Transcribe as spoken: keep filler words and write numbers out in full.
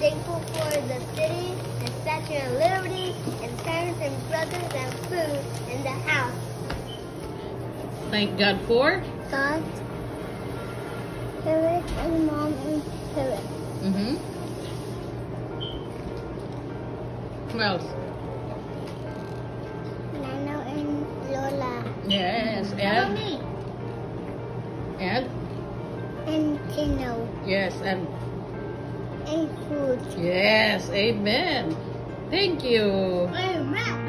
thankful for the city and Statue of Liberty and parents and brothers and food in the house. Thank God for? God, Spirit, and Mom and Spirit. Mm-hmm. What else? Nano and Lola. Yes, How and? me? And? And Tino. Yes, and? And food. Yes, amen. Thank you. Amen.